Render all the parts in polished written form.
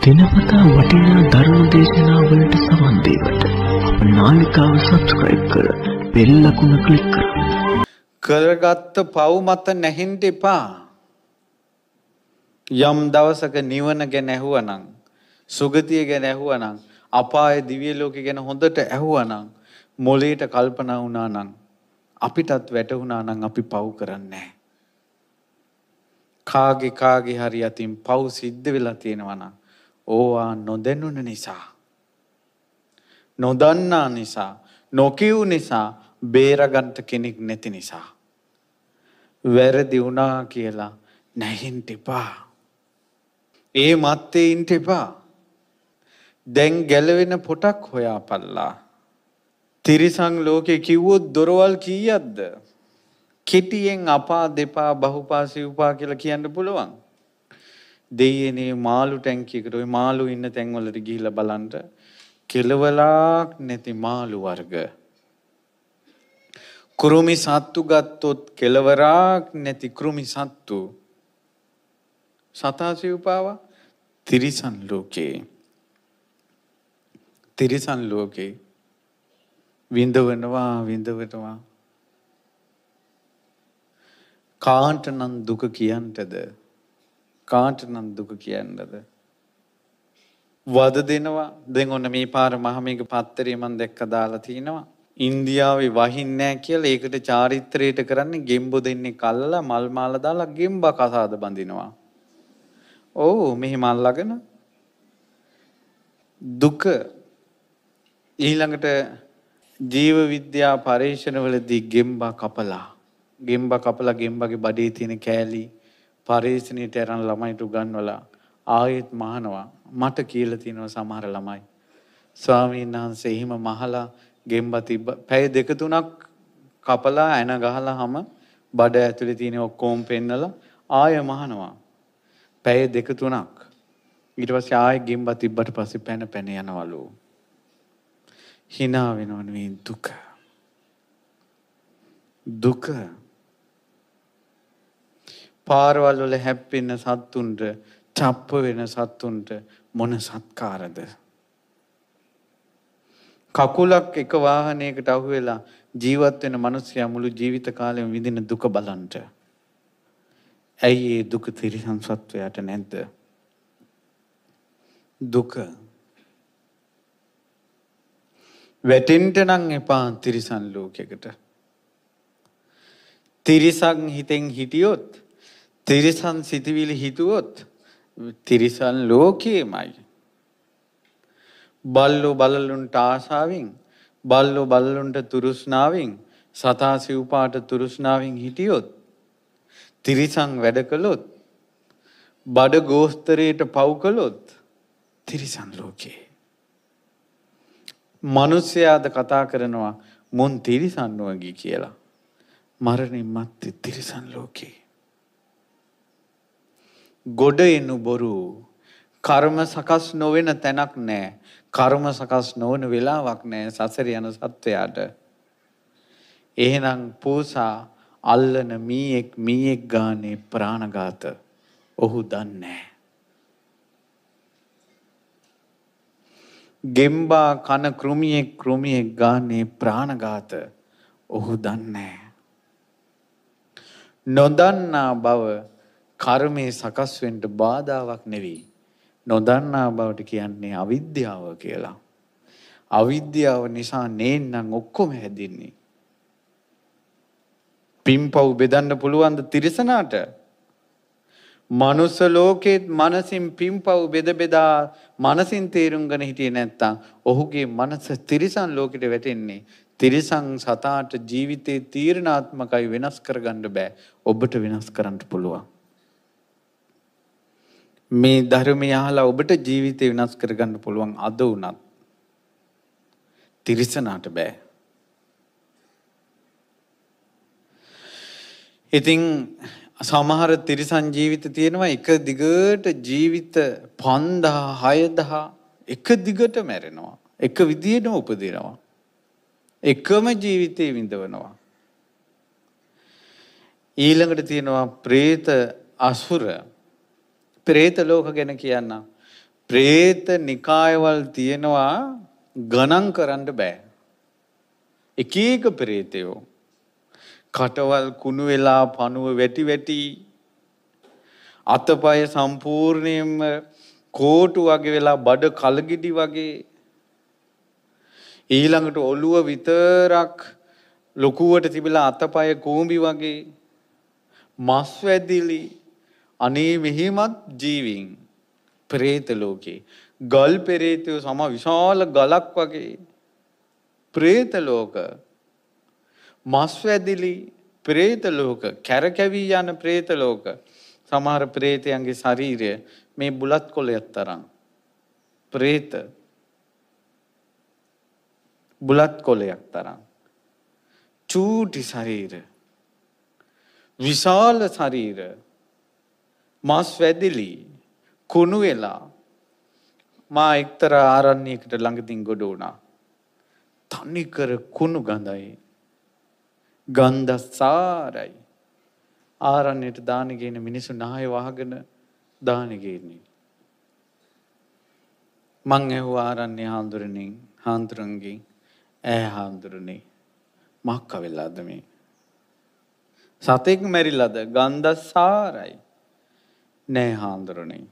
දිනපතා වටිනා ධර්ම දේශනාවලට සවන් දීමට අප නාලිකාව සබ්ස්ක්‍රයිබ් කර බෙල් ලකුණ ක්ලික් කරන්න. කරගත්ත පව් මත නැහින්න එපා. යම් දවසක නිවන ගැන ඇහුවනම්, සුගතිය ගැන ඇහුවනම්, අපාය දිව්‍ය ලෝකෙ ගැන හොඳට ඇහුවනම්, මොළයට කල්පනා වුණා නම්, අපිටත් වැටහුණා නම් අපි පව් කරන්නේ නැහැ. කාගේ හරි අතින් පව් සිද්ධ වෙලා තියෙනවා නම් ඕවා නොදැනුන නිසා, නොදන්නා නිසා, නොකියු නිසා, බේරගන්න කෙනෙක් නැති නිසා වැරදි වුණා කියලා නැහින්න එපා. ඒ මත්තේ ඉන්න එපා. දැන් ගැලවෙන පොටක් හොයාපල්ලා. තිරිසන් ලෝකේ කිව්වොත් දොරවල් කීයක්ද? කෙටියෙන් අපා දෙපා බහුපා සිව්පා කියලා කියන්න පුළුවන්. දෙයනේ මාළු ටැංකියකට ওই මාළු ඉන්න තැන් වලට ගිහිල්ලා බලන්න කෙලවලක් නැති මාළු වර්ග. කෘමි සත්තු ගත්තොත් කෙලවරක් නැති කෘමි සත්තු. සතා සිව්පාව තිරිසන් ලෝකේ. තිරිසන් ලෝකේ විඳවනවා. කාන්ට නම් දුක කියන්නද? කාන්ට නම් දුක කියන්නද? වද දෙනවා. දැන් ඔන්න මේ පාර මහමේක පත්තරේ මම දැක්ක දාලා තිනවා. ඉන්දියාවේ වහින්නේ නැහැ කියලා ඒකට චාරිත්‍රයට කරන්නේ ගෙම්බෝ දෙන්නේ කල්ලා මල් මාල දාලා ගෙම්බා කසාද බඳිනවා. ඔව් මෙහි මල් ළගෙන දුක. ඊළඟට ජීව විද්‍යා පරීක්ෂණවලදී ගෙම්බා කපලා ගෙම්බාගේ බඩේ තියෙන කෑලි පරීක්ෂණයට අරන් ළමයිට උගන්වලා ආයෙත් මහනවා. මට කියලා තියෙනවා සමහර ළමයි, ස්වාමීන් වහන්සේ එහෙම මහලා ගෙම්බා තිබ්බ පැය 2-3ක් කපලා ඇන ගහලාම බඩ ඇතුලේ තියෙන ඔක්කොම පෙන්නලා ආයෙ මහනවා. පැය 2-3ක්. ඊට පස්සේ ආයෙ ගෙම්බා තිබ්බට පස්සේ පැන යනවලු. hina වෙනවනේ දුක. පාරවල් වල හැප්පෙන සත්තුන්ට, චප්ප වෙන සත්තුන්ට මොන සත්කාරද? කකුලක් එක වාහනයකට අහු වෙලා ජීවත් වෙන මිනිස්සයා මුළු ජීවිත කාලෙම විඳින දුක බලන්ට. ඇයි ඒ දුක තිරිසන් සත්වයාට නැද්ද? දුක වැටෙන්න නම් එපා තිරිසන් ලෝකයකට. තිරිසන් හිතෙන් හිටියොත්, තිරිසන් සිතවිලි හිතුවොත් තිරිසන් ලෝකෙමයි. බල්ලෝ බල්ලුන්ට ආසාවෙන්, බල්ලෝ බල්ලුන්ට තුරුස්නාවෙන්, සතා සිව්පාට තුරුස්නාවෙන් හිටියොත්, තිරිසන් වැඩ කළොත්, බඩ ගෝස්තරයට පව් කළොත් තිරිසන් ලෝකේ. මිනිස්යාද කතා කරනවා මුන් තිරිසන් වගේ කියලා. මරණින් මත්තේ තිරිසන් ලෝකේ. ගොඩ එනු බොරු. කර්ම සකස් නොවන තැනක් නැහැ. කර්ම සකස් නොවන වෙලාවක් නැහැ සසර යන සත්වයාට. එහෙනම් පූසා අල්ලන මීයෙක් ගානේ ප්‍රාණඝාත ඔහු දන්නේ. ගෙම්බා කන කෘමියෙක් ගානේ ප්‍රාණඝාත ඔහු දන්නේ. නොදන්නා බව කර්මයේ සකස් වෙන්න බාධාවක් නෙවෙයි. නොදන්නා බවට කියන්නේ අවිද්‍යාව කියලා. අවිද්‍යාව නිසා නේන්නම් ඔක්කොම හැදින්නේ. පින්පව් බෙදන්න පුළුවන් ද තිරිසනාට? මනුස්ස ලෝකෙත් මනසින් පින්පව් බෙදා මනසින් තේරුම් ගන්න හිටියේ නැත්තම් ඔහුගේ මනස තිරිසන් ලෝකෙට වැටෙන්නේ. තිරිසන් සතාට ජීවිතේ තීරණාත්මකයි, වෙනස් කරගන්න බෑ. ඔබට වෙනස් කරන්න පුළුවන්. මේ ධර්මය අහලා ඔබට ජීවිතේ වෙනස් කරගන්න පුළුවන් අද උනත්. තිරිසනාට බෑ. ඉතින් සමහර තිරිසන් ජීවිත තියෙනවා එක දිගට ජීවිත 5000 6000 එක දිගට මැරෙනවා. එක විදියටම උපදිනවා. එකම ජීවිතේ විඳවනවා. ඊළඟට තියෙනවා പ്രേත අසුර. പ്രേත ලෝක ගැන කියන්න. ප්‍රේත නිකායවල තියෙනවා ගණන් කරන්න බෑ. එක එක ප්‍රේතයෝ කටවල් කුණු වෙලා පණුව වැටි වැටි අතපය සම්පූර්ණයෙන්ම කෝටු වගේ වෙලා බඩ කලගිඩි වගේ ඊළඟට ඔළුව විතරක් ලොකුවට තිබිලා අතපය කූඹි වගේ මස් වැදිලි අනේ මෙහිමත් ජීවීන් ප්‍රේත ලෝකේ ගල් පෙරේතයෝ සම විශාල ගලක් වගේ ප්‍රේත ලෝක මස් වැදිලි ප්‍රේත ලෝක කැරකැවී යන ප්‍රේත ලෝක සමහර ප්‍රේතයන්ගේ ශරීරය මේ බුලත් කොළයක් තරම් ප්‍රේත බුලත් කොළයක් තරම් චූටි ශරීර විශාල ශරීර මස් වැදිලි කුණු වෙලා මා එක්තරා ආරණ්‍යයකට ළඟදින් ගොඩ වුණා. තනිකර කුණු ගඳයි ගන්ධසාරයි. ආරණ්‍යයට දාන ගේන මිනිස්සු නාය වහගෙන දාන ගේන්නේ. මං ඇහුවා ආරණ්‍ය හාමුදුරන්ගෙන් ඈ හාමුදුරනේ මක්ක වෙලාද මේ? සතෙක් මැරිලාද? ගන්ධසාරයි. නෑ හාමුදුරනේ.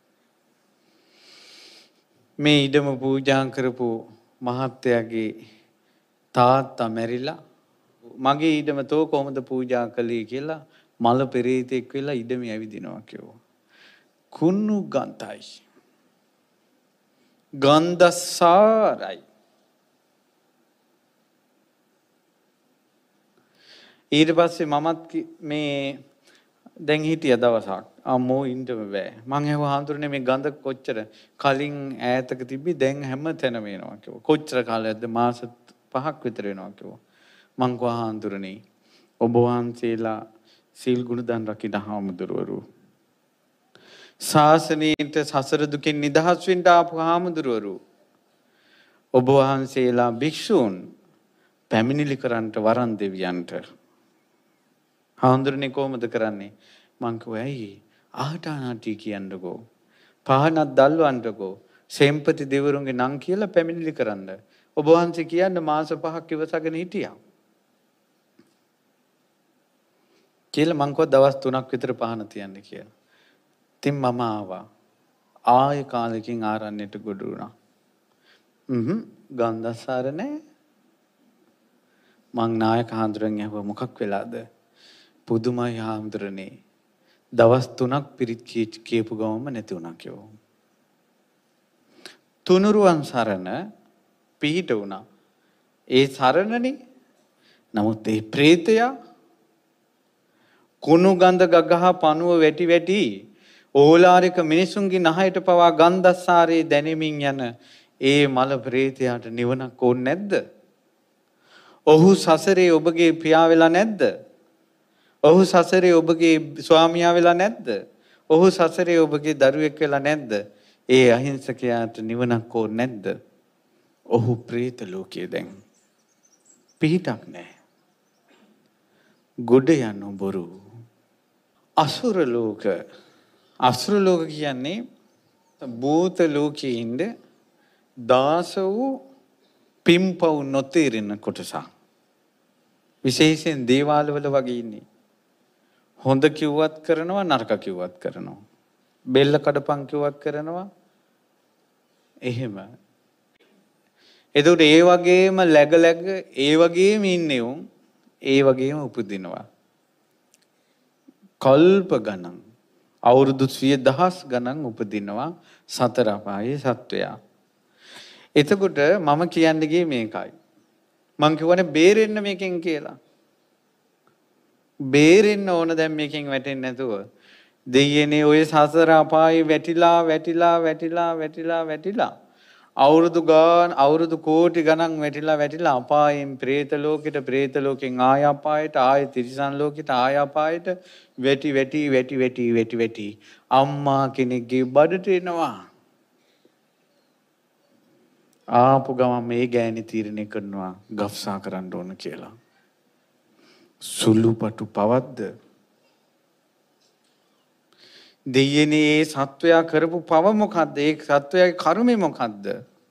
මේ ඉඩම පූජා කරපු මහත්තයාගේ තාත්තා මැරිලා මගේ ඉඩම තෝ කොහොමද පූජා කළේ කියලා මල පෙරේතෙක් වෙලා ඉඩමේ ඇවිදිනවා කිව්වා. කුණු ගන්තයි. ගන්ධසාරයි. ඊට පස්සේ මමත් මේ දැන් හිටිය දවසක් අම්මෝ ඉන්නම බෑ. මං ඇහුවා හාමුදුරනේ මේ ගඳ කොච්චර කලින් ඈතක තිබ්බි දැන් හැම තැනම එනවා කිව්වා. කොච්චර කාලයක්ද? මාස 5ක් විතර වෙනවා කිව්වා. මං කිව්වා හාමුදුරනේ ඔබ වහන්සේලා සීල් ගුණ දන් රකින්න හාමුදුරුවරු. ශාසනයට සසර දුකින් නිදහස් වෙන්න ආපු හාමුදුරුවරු. ඔබ වහන්සේලා භික්ෂූන් පැමිණිලි කරන්නට වරන් දෙවියන්ට. හාමුදුරනේ කොහොමද කරන්නේ? මං කිව්වා ඇයි ආහටානාටි කියන්නකෝ. පහනක් දල්වන්නකෝ. සෙම්පති දෙවරුන්ගේ නම් කියලා පැමිණිලි කරන්න. ඔබ වහන්සේ කියන්න මාස 5ක් ඉවසගෙන හිටියා. කියලා මං කිව්වා දවස් 3ක් විතර පහන තියන්න කියලා. ඉතින් මම ආවා. ආයෙ කාලෙකින් ආරණ්‍යයට ගොඩ වුණා. ගන්ධසාර නැහැ. මං නායක හාමුදුරන් ඇහුවා මොකක් වෙලාද? පුදුමයි හාමුදුරනේ. දවස් 3ක් පිරිත් කියපු ගමම නැති වුණා කිව්වා. තුනුරුවන් සරණ පිහිට වුණා. ඒ සරණනේ. නමුත් ඒ ප්‍රේතයා කුණු ගඳ ගගහ පණුව වැටි වැටි ඕලාරික මිනිසුන්ගේ නහයට පවා ගන්ධස්සාරේ දැනෙමින් යන ඒ මල ප්‍රේතයාට නිවනක් ඕනේ නැද්ද? ඔහු සසරේ ඔබගේ පියා වෙලා නැද්ද? ඔහු සසරේ ඔබගේ ස්වාමියා වෙලා නැද්ද? ඔහු සසරේ ඔබගේ දරුවෙක් වෙලා නැද්ද? ඒ අහිංසකයාට නිවනක් ඕනේ නැද්ද? ඔහු ප්‍රේත ලෝකයේ දැන් පිහිටක් නැහැ. ගොඩ යන බොරු. අසුර ලෝක. අසුර ලෝක කියන්නේ භූත ලෝකයේ ඉඳ දාස වූ පිම්පව් නොතේරෙන කොටසක්. විශේෂයෙන් දේවාල වල වගේ ඉන්නේ. හොඳ කිව්වත් කරනවා නරක කිව්වත් කරනවා. බෙල්ල කඩපන් කිව්වත් කරනවා. එහෙම. එතකොට ඒ වගේම läග ඒ වගේම ඉන්නේ උන් ඒ වගේම උපදිනවා. කල්ප ගණන් අවුරුදු 100,000 ගණන් උපදිනවා සතර අපායේ සත්වයා. එතකොට මම කියන්නේ ගියේ මේකයි. මං කියවනේ බේරෙන්න මේකෙන් කියලා. බේරෙන්න ඕන දැන් මේකෙන් වැටෙන්නේ නැතුව. දෙයියනේ ඔය සසර අපායේ වැටිලා අවුරුදු කෝටි ගණන් වැටිලා අපායෙන් പ്രേත ලෝකෙට പ്രേත ලෝකෙන් ආය අපායට ආය තිරිසන් ලෝකෙට ආය අපායට වැටි අම්මා කෙනෙක්ගේ බඩට එනවා. ආපු ගමන් මේ ගෑණි තීරණය කරනවා ගෆ්සා කරන්න ඕන කියලා. සුළුපටු පවද්ද දෙයියනේ ඒ සත්වයා කරපු පව මොකද්ද? ඒ සත්වයාගේ කර්මය මොකද්ද?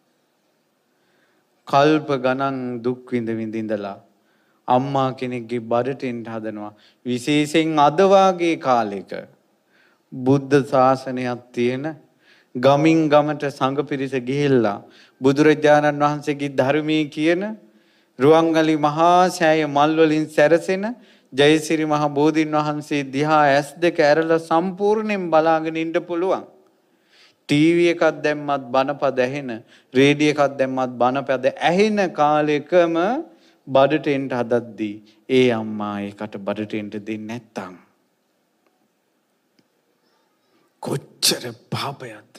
කල්ප ගණන් දුක් විඳ ඉඳලා අම්මා කෙනෙක්ගේ බඩට එන්න හදනවා. විශේෂයෙන් අද වාගේ කාලෙක බුද්ධ ශාසනයක් තියෙන ගමින් ගමට සංඝ පිරිස ගිහිල්ලා බුදුරජාණන් වහන්සේගේ ධර්මයේ කියන රුවන්වැලි මහා සෑය මල් වලින් සැරසෙන ජයසිරි මහ බෝධීන් වහන්සේ දිහා ඇස් දෙක ඇරලා සම්පූර්ණයෙන් බලාගෙන ඉන්න පුළුවන්. ටීවී එකක් දැම්මත් බණපද ඇහෙන, රේඩියෝ එකක් දැම්මත් බණපද ඇහෙන කාලෙකම බඩට එන්න හදද්දී ඒ අම්මා ඒකට බඩට එන්න දෙන්නේ නැත්තම් කොච්චර පාපයක්ද?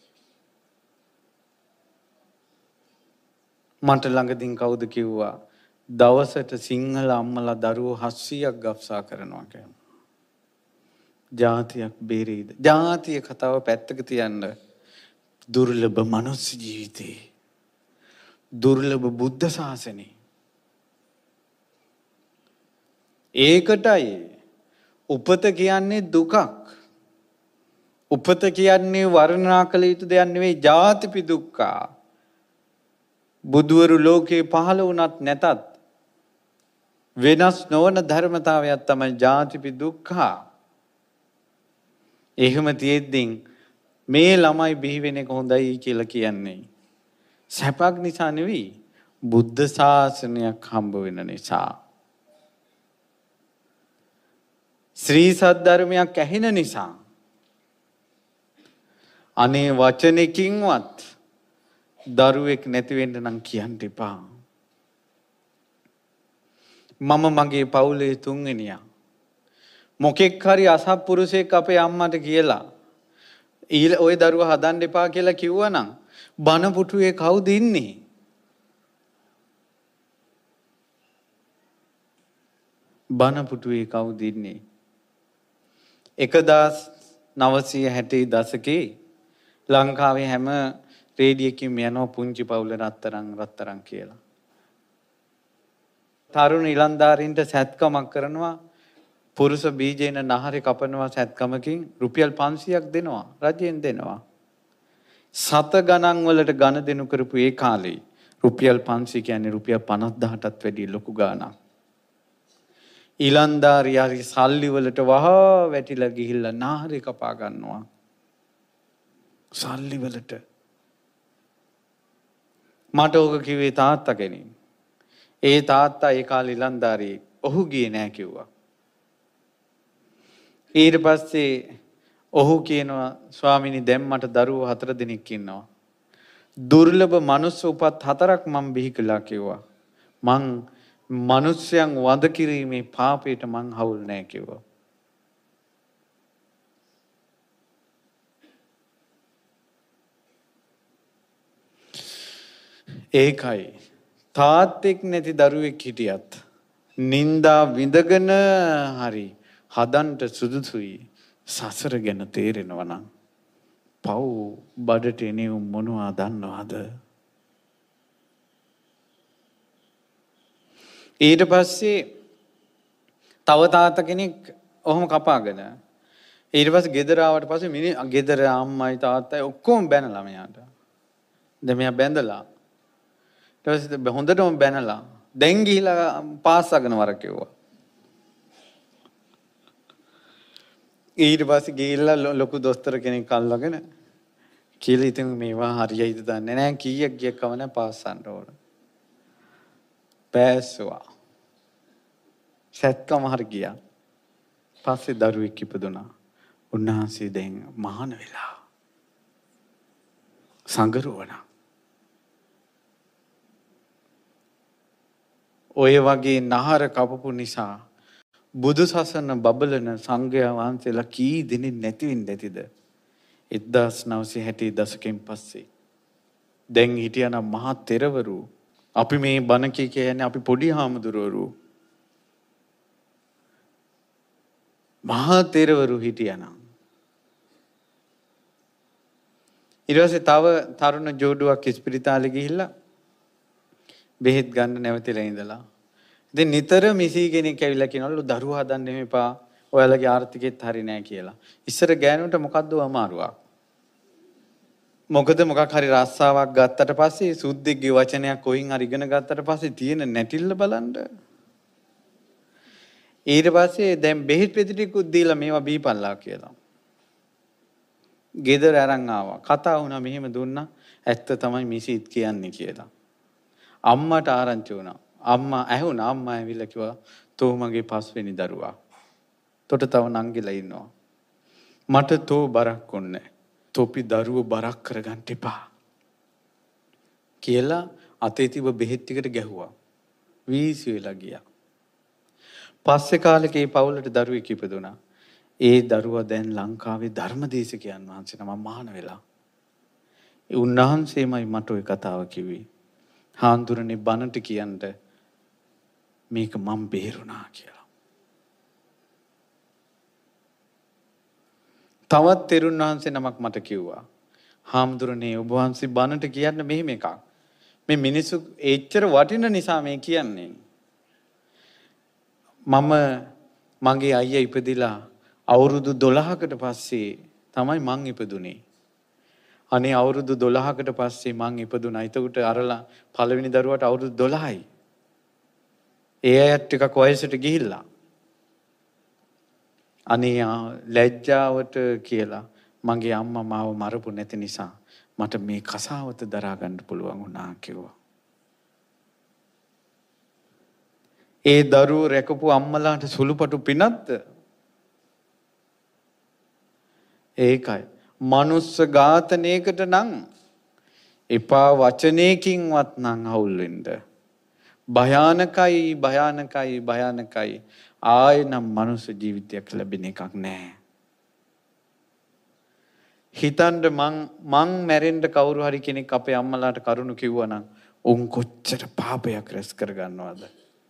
මට ළඟදීන් කවුද කිව්වා දවසට සිංහල අම්මලා දරුවෝ 700ක් ගබ්සා කරනවා කියලා. ජාතියක් බේරෙයිද? ජාතිය කතාව පැත්තක තියන්න. දුර්ලභ මනුස්ස ජීවිතේ, දුර්ලභ බුද්ධ ශාසනේ. ඒකටයි උපත කියන්නේ දුකක්. උපත කියන්නේ වර්ණනා කළ යුතු දෙයක් නෙවෙයි. ජාතිපි දුක්ඛා. බුදුවරු ලෝකේ පහළ වුණත් නැතත් වෙනස් නොවන ධර්මතාවයක් තමයි ජාතිපි දුක්ඛා. එහෙම තියෙද්දී මේ ළමයි බිහි වෙන එක හොඳයි කියලා කියන්නේ සැපක් නිසා නෙවෙයි, බුද්ධ ශාසනයක් හම්බ වෙන නිසා. ශ්‍රී සද්ධර්මයක් ඇහෙන නිසා. අනේ වචනකින්වත් දරුවෙක් නැති වෙන්න නම් කියන්න එපා. මම මගේ පවුලේ තුන්වෙනියා. මොකෙක් හරි අසත්පුරුෂයෙක් අපේ අම්මට කියලා ඔය දරුවා හදන්න එපා කියලා කිව්වනම් බන පුටුවේ කවුද ඉන්නේ? බන පුටුවේ කවුද ඉන්නේ? 1960 දශකේ ලංකාවේ හැම රේඩියෝකින්ම යනවා පුංචි පවුල රත්තරන් කියලා. තරුණ ඉලන්දාරින්ට සැත්කමක් කරනවා. පුරුෂ බීජේන නහරේ කපනවා සැත්කමකින් රුපියල් 500ක් දෙනවා. රජයෙන් දෙනවා. සත ගණන් වලට ගණ දෙනු කරපු ඒ කාලේ රුපියල් 500 කියන්නේ රුපියල් 50000ටත් වැඩිය ලොකු ගාණක්. ඉලන්දාරියාගේ සල්ලි වලට වහා වැටිලා ගිහිල්ලා නහරේ කපා ගන්නවා. සල්ලි වලට. මට ඕක කිව්වේ තාත්තා කෙනෙක්. ඒ තාත්තා ඒ කාලේ ඉලන්දාරියෙක්. ඔහු ගියේ නෑ කිව්වා. ඊට පස්සේ ඔහු කියනවා ස්වාමීනි දැන් මට දරුවෝ 4 දෙනෙක් ඉන්නවා. දුර්ලභ මනුස්ස උපත් 4ක් මම බිහි කළා කිව්වා. මං මිනිස්යන් වඳ කිරීමේ පාපයට මං හවුල් නෑ කිව්වා. ඒකයි තාත්තෙක් නැති දරුවෙක් හිටියත් නින්දා විඳගෙන හරි හදන්ට සුදුසුයි සසර ගැන තේරෙනවා නම් පව් බඩට එනේ මොනවා දන්නවද? ඊට පස්සේ තව තාත්තා කෙනෙක් ඔහොම කපාගෙන ඊට පස්සේ ගෙදර ආවට පස්සේ ගෙදර අම්මයි තාත්තයි ඔක්කොම බැනලා මෙයාට. දැන් මෙයා බැඳලා ඊට පස්සේ හොඳටම බැනලා දැන් ගිහිලා පාස්සගෙන වර කිව්වා. ඊට පස්සේ ගිහිල්ලා ලොකු දොස්තර කෙනෙක් අල්ලගෙන කියලා ඉතින් මේවා හරියයිද දන්නේ නැහැ කීයක් ගියක් කම නැහැ පාස්සන්න ඕන. පෑස්සුවා. සැත්කම හරි ගියා. පස්සේ දරුවෙක් ඉපදුනා. උන්වහන්සේ දැන් මහාන වෙලා. සංගරුවනා. ඔය වගේ නහර කපපු නිසා බුදු සසන බබලන සංඝයා වහන්සේලා කී දෙනෙක් නැති වෙන්නේ නැතිද? 1960 දශකෙන් පස්සේ දැන් හිටියනම් මහා තෙරවරු. අපි මේ බණ කියන්නේ අපි පොඩි හාමුදුරුවරු. මහා තෙරවරු හිටියනම් ඊට පස්සේ තව තරුණ ජෝඩුවක් ඉස්පිරිතාලේ ගිහිල්ලා බෙහෙත් ගන්න නැවතිලා ඉඳලා. ඉතින් නිතර මිසී කෙනෙක් ඇවිල්ලා කියනවලු දරුවා හදන්න එපා. ඔයාලගේ ආර්ථිකෙත් හරි නෑ කියලා. ඉස්සර ගෑනුන්ට මොකද්ද අමාරුවක්? මොකද මොකක් හරි රස්සාවක් ගත්තට පස්සේ සුද්දෙක්ගේ වචනයක් කොයින් හරි ඉගෙන ගත්තට පස්සේ තියෙන නැටිල්ල බලන්න. ඊට පස්සේ දැන් බෙහෙත් පෙති ටිකකුත් දීලා මේවා බීපල්ලා කියලා. ගෙදර අරන් ආවා. කතා වුණා මෙහෙම දුන්නා. ඇත්ත තමයි මිසිත් කියන්නේ කියලා. අම්මට ආරංචි වුණා. අම්මා ඇහුණා. අම්මා ඇවිල්ලා කිව්වා තෝ මගේ පස්වෙනි දරුවා. තොට තව නංගිලා ඉන්නවා. මට තෝ බරක් ඕනේ. තොපි දරුවෝ බරක් කරගන්න එපා. කියලා අතේ තිබ්බ බෙහෙත් ටිකට ගැහුවා. වීසි වෙලා ගියා. පස්සේ කාලෙක ඒ පවුලට දරුවෙක් ඉපදුණා. ඒ දරුවා දැන් ලංකාවේ ධර්මදේශකයන් වහන්සේ නම මහාන වෙලා. ඒ උන්වහන්සේමයි මට ওই කතාව කිව්වේ. හාමුදුරනේ බණට කියන්න මේක මම බේරුණා කියලා. තවත් තෙරුන් වහන්සේ නමක් මට කිව්වා. හාමුදුරනේ ඔබ වහන්සේ බණට කියන්න මෙහෙම එකක්. මේ මිනිස්සු එච්චර වටින නිසා මේ කියන්නේ. මම මගේ අයියා ඉපදිලා අවුරුදු 12කට පස්සේ තමයි මං ඉපදුනේ. අනේ අවුරුදු 12කට පස්සේ මං ඉපදුනා. එතකොට අරලා පළවෙනි දරුවාට අවුරුදු 12යි. ඒ අයත් ටිකක් වයසට ගිහිල්ලා. අනේ ලැජ්ජාවට කියලා මගේ අම්මා මාව මරපු නැති නිසා මට මේ කසාවත දරා ගන්න පුළුවන් වුණා කිව්වා. ඒ දරුවෝ රැකපු අම්මලාට සුළුපටු පිනක්ද? ඒකයි. මනුස්ස ඝාතනයකට නම් එපා වචනයකින්වත් නම් අවුල් වෙන්න. භයානකයි භයානකයි භයානකයි. ආයෙ නම් මනුස්ස ජීවිතයක් ලැබෙන එකක් නෑ. හිතන්න මං මැරෙන්න කවුරු හරි කෙනෙක් අපේ අම්මලාට කරුණු කිව්වනම් උන් කොච්චර පාපයක් රැස් කරගන්නවද?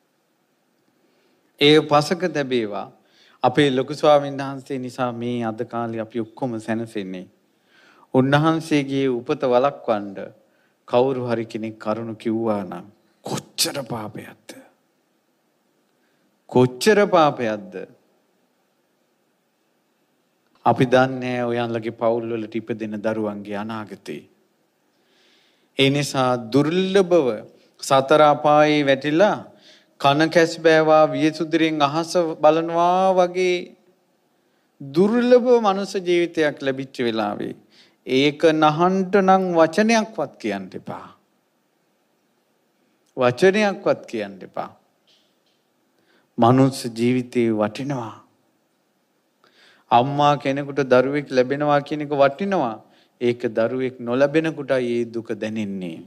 ඒ පසක තැබේවා. අපේ ලොකු ස්වාමීන් වහන්සේ නිසා මේ අද කාලේ අපි ඔක්කොම සැනසෙන්නේ. උන්වහන්සේගේ උපත වළක්වන්න කවුරු හරි කෙනෙක් කරුණු කිව්වා නම් කොච්චර පාපයක්ද? කොච්චර පාපයක්ද? අපි දන්නේ ඔයන්ලගේ පවුල් වලට ඉපදෙන දරුවන්ගේ අනාගතේ. ඒ නිසා දුර්ලභව සතර අපායේ වැටිලා කන කැස් බෑවා වියසුදිරෙන් අහස බලනවා වගේ දුර්ලභ මනුස්ස ජීවිතයක් ලැබිච්ච වෙලාවේ ඒක නහන්ට නම් වචනයක්වත් කියන්න එපා. වචනයක්වත් කියන්න එපා. මනුස්ස ජීවිතේ වටිනවා. අම්මා කෙනෙකුට දරුවෙක් ලැබෙනවා කියන එක වටිනවා. ඒක දරුවෙක් නොලැබෙනකොටයි ඒ දුක දැනෙන්නේ.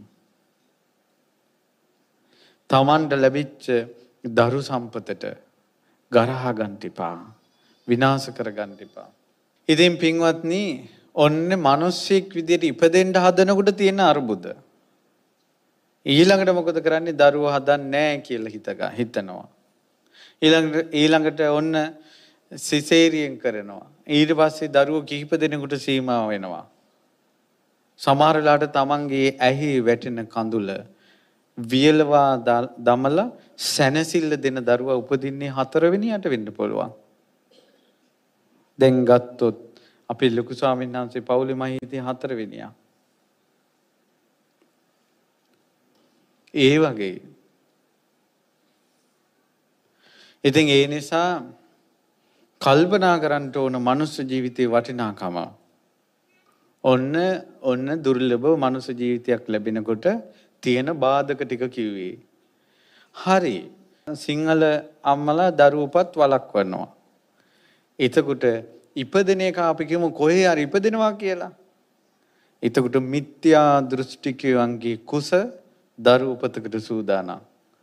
තමන්ට ලැබිච්ච දරු සම්පතට ගරහා ගන්න එපා. විනාශ කර ගන්න එපා. ඉතින් පින්වත්නි, ඔන්න මිනිස්සෙක් විදියට ඉපදෙන්න හදනකොට තියෙන අරුබුද. ඊළඟට මොකද කරන්නේ? දරුවෝ හදන්නේ නැහැ කියලා හිතනවා. ඊළඟට ඔන්න සිසේරියන් කරනවා. ඊට පස්සේ දරුවෝ කිහිප දෙනෙකුට සීමා වෙනවා. සමහර වෙලාවට තමන්ගේ ඇහි වැටෙන කඳුල වියලවා දමලා සැනසෙල්ල දෙන දරුවා උපදින්නේ 4 වෙනියට වෙන්න පුළුවන්. දැන් ගත්තොත් අපේ ලොකු ස්වාමීන් වහන්සේ පවුලේ මම හිටියේ 4 වෙනියා. ඒ වගේ. ඉතින් ඒ නිසා කල්පනා කරන්න ඕන මනුස්ස ජීවිතේ වටිනාකම. ඔන්න දුර්ලභ මනුස්ස ජීවිතයක් ලැබෙනකොට තියෙන බාධක ටික කිව්වේ. හරි. සිංහල අම්මලා දරුවපත් වළක්වනවා. එතකොට ඉපදෙන එක අපි කියමු කොහේ හරි ඉපදෙනවා කියලා. එතකොට මිත්‍යා දෘෂ්ටිකයන්ගේ කුස දරුවපතකට සූදානම්.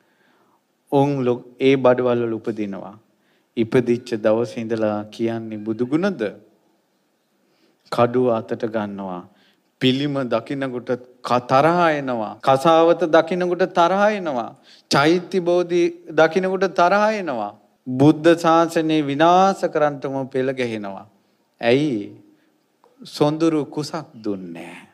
ඒ බඩවල වල උපදිනවා. ඉපදිච්ච දවසේ ඉඳලා කියන්නේ බුදු ගුණද? කඩුව අතට ගන්නවා. පිළිම දකින්නකොට තරහ එනවා. කසාවත දකින්නකොට තරහ එනවා. චෛත්‍ය බෝධි දකින්නකොට තරහ එනවා. බුද්ධ ශාසනය විනාශ කරන්නටම පෙළ ගැහෙනවා. ඇයි? සොඳුරු කුසක් දුන්නේ නැහැ.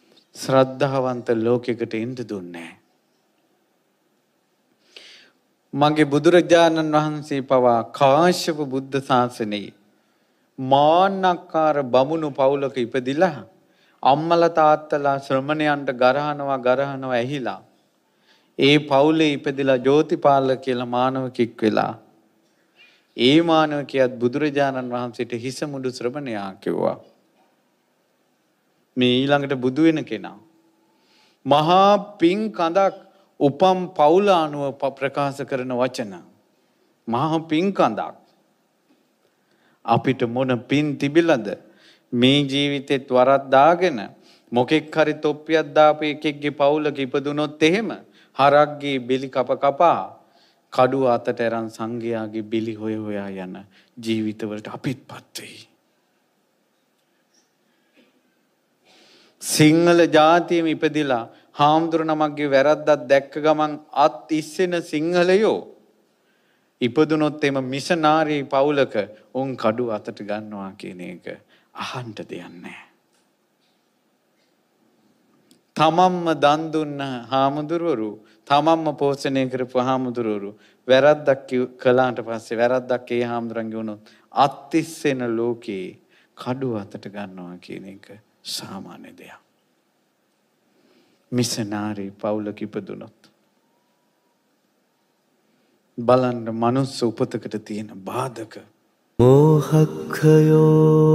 ශ්‍රද්ධාවන්ත ලෝකයකට එන්න දුන්නේ නැහැ. මගේ බුදුරජාණන් වහන්සේ පවා කාශ්‍යප බුද්ධ ශාසනයේ මාන්නක්කාර බමුණු පවුලක ඉපදිලා අම්මලා තාත්තලා ශ්‍රමණයන්ට ගරහනවා ඇහිලා ඒ පවුලේ ඉපදිලා ජෝතිපාල කියලා මානවකෙක් වෙලා ඒ මානවකයාත් බුදුරජාණන් වහන්සේට හිස මුඩු ශ්‍රමණයා කිව්වා. මේ ඊළඟට බුදු වෙන කෙනා මහා පිං කඳක් උපම් පවුල අනුව ප්‍රකාශ කරන වචන. මහා පිං කඳක්. අපිට මොන පින් තිබිලද මේ ජීවිතෙත් වරක් දාගෙන මොකෙක් හරි තොප්පියක් දාපු එකෙක්ගේ පවුලක ඉපදුනොත් එහෙම හරක්ගේ බිලි කපා කඩුව අතට අරන් සංඝයාගේ බිලි හොයා යන ජීවිතවලට අපිටපත් වෙයි. සිංහල ජාතියෙම ඉපදිලා හාමුදුර නමක්ගේ වැරද්දක් දැක්ක ගමන් අත් ඉස්සෙන සිංහලයෝ ඉපදුනොත් එම මිෂනාරී පවුලක උන් කඩුව අතට ගන්නවා කියන එක අහන්න දෙයක් නැහැ. තමන්ම දන් දුන්න හාමුදුරුවරු තමන්ම පෝෂණය කරපු හාමුදුරුවරු වැරද්දක් කළාට පස්සේ වැරද්දක් ඒ හාමුදුරන්ගේ වුණොත් අත්තිස්සෙන ලෝකේ කඩුව අතට ගන්නවා කියන එක සාමාන්‍ය දෙයක්. මිෂනාරී පවුලක ඉපදුනොත් බලන්න මනුස්ස උපතකට තියෙන බාධක. මෝහක්ඛයෝ